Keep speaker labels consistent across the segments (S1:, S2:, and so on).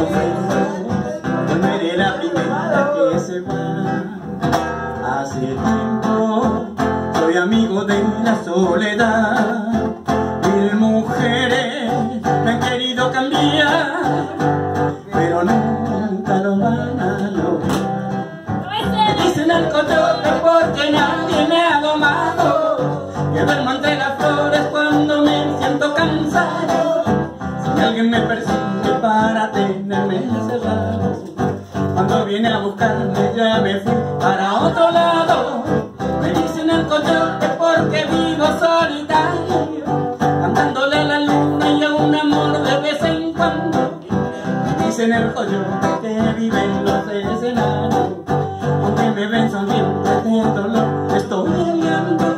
S1: sufriendo, no eres la primera que se va. Hace tiempo soy amigo de la soledad. Mil mujeres me han querido cambiar, pero nunca lo van a lograr. Me dicen el coyote porque nadie me ha domado, que duermo entre las flores cuando me siento cansado. Si alguien me persigue para tenerme encerrado, cuando viene a buscarme ya me fui para otro lado. Me dicen el coyote porque vivo solitario, cantándole a la luna y a un amor de vez en cuando. Me dicen el coyote que vive en los escenarios, aunque me ven sonriendo de dolor, estoy llorando.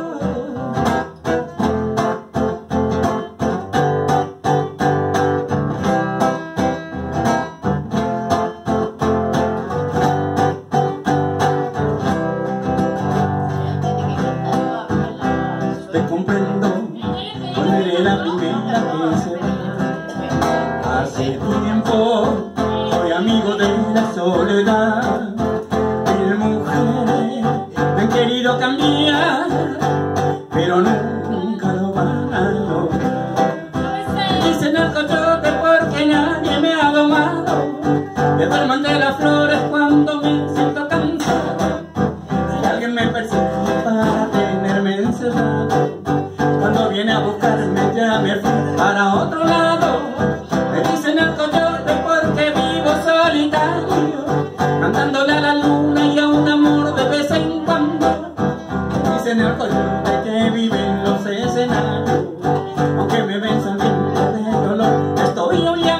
S1: Te comprendo, no eres la primera que se va. Hace tiempo soy amigo de la soledad. Mil mujeres me han querido cambiar, pero nunca lo van a lograr. Dicen el coyote porque nadie me ha domado, que duerman de las flores cuando me siento cansado. Si alguien me persigue para tenerme encerrado, cuando viene a buscarme ya me fui para otro lado. Me dicen el coyote porque vivo solitario, cantándole a la luna y a un amor de vez en cuando. Me dicen el coyote que vive en los escenarios, aunque me ven sonriendo de dolor, estoy huyendo.